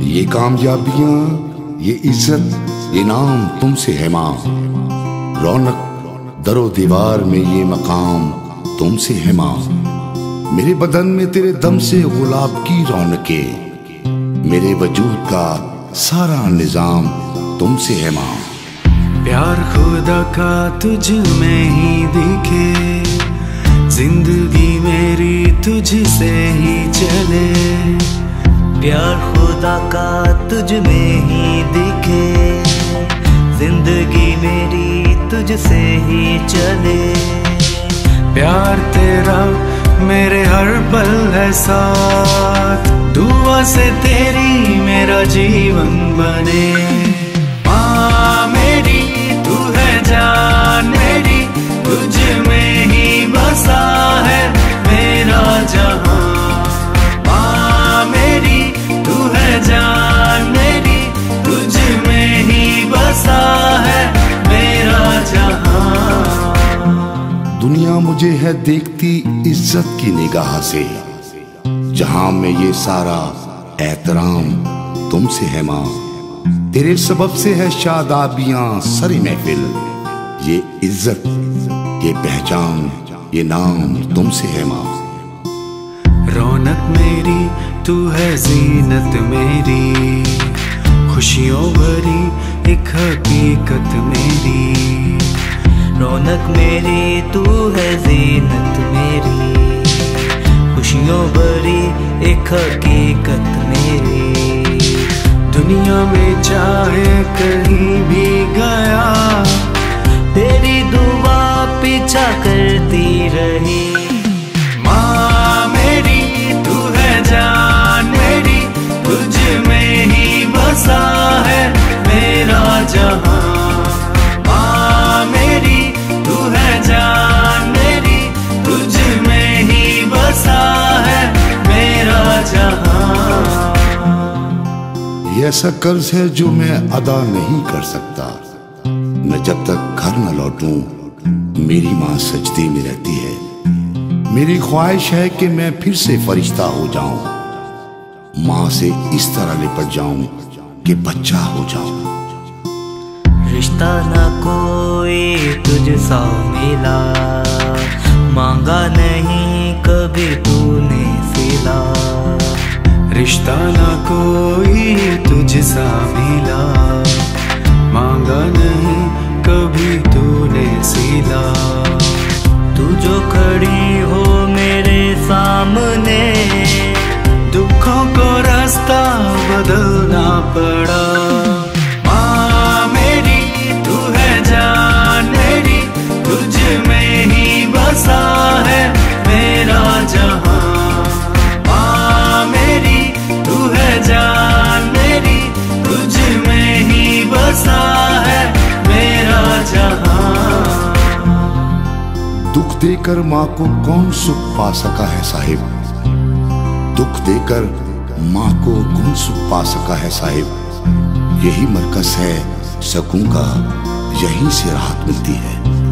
ये कामयाबियां, ये इज्जत, ये नाम तुमसे है माँ। रौनक दरो दीवार में ये मकाम तुमसे है माँ। मेरे बदन में तेरे दम से गुलाब की रौनकें, मेरे वजूद का सारा निजाम तुमसे है माँ। प्यार खुदा का तुझ में ही दिखे, जिंदगी मेरी तुझसे ही चले। प्यार खुदा का तुझ में ही दिखे, जिंदगी मेरी तुझसे ही चले। प्यार तेरा मेरे हर पल है साथ, दुआ से तेरी मेरा जीवन बने। माँ मेरी तू है जान मेरी, तुझ में ही बसा है मेरा जहां। माँ मेरी तू है जान मेरी, तुझ में ही बसा है मेरा जहां। दुनिया मुझे है देखती इज्जत की निगाह से, जहां में ये सारा एहतराम तुमसे है माँ। तेरे सबब से है शादाबियां सरी महफिल, ये इज्जत, ये पहचान, ये नाम तुमसे है माँ। रौनक मेरी तू है जीनत मेरी, खुशियों भरी एक हकीकत मेरी। रौनक मेरी तू है जीनत मेरी, खुशियों भरी एक हकीकत मेरी। दुनिया में चाहे कहीं भी गया, तेरी दुआ पीछा करती रही। माँ मेरी तू है जान मेरी, तुझ में ही बसा है मेरा जहां। माँ मेरी तू है जान मेरी, तुझ में ही बसा है मेरा जहां। ये ऐसा कर्ज है जो मैं अदा नहीं कर सकता। मैं जब तक घर न लौटूं, मेरी माँ सजदे में रहती है। मेरी ख्वाहिश है कि मैं फिर से फरिश्ता हो जाऊं, माँ से इस तरह लिपट जाऊं कि बच्चा हो जाऊं। रिश्ता ना कोई तुझसा मिला, मांगा नहीं कभी तूने सिला। रिश्ता ना कोई तुझसा मिला, मांगा नहीं कभी तूने सिला। तू जो खड़ी हो मेरे सामने, दुखों को रास्ता बदलना पड़ा। माँ मेरी तू है जान मेरी, तुझ में ही बसा है मेरा जहां। माँ मेरी तू है जान मेरी, तुझ में ही बसा है मेरा जहां। दुख देकर माँ को कौन सुख पा सका है साहिब, दुख देकर माँ को कौन सुख पा सका है साहिब। यही मरकज है सकून का, यहीं से राहत मिलती है।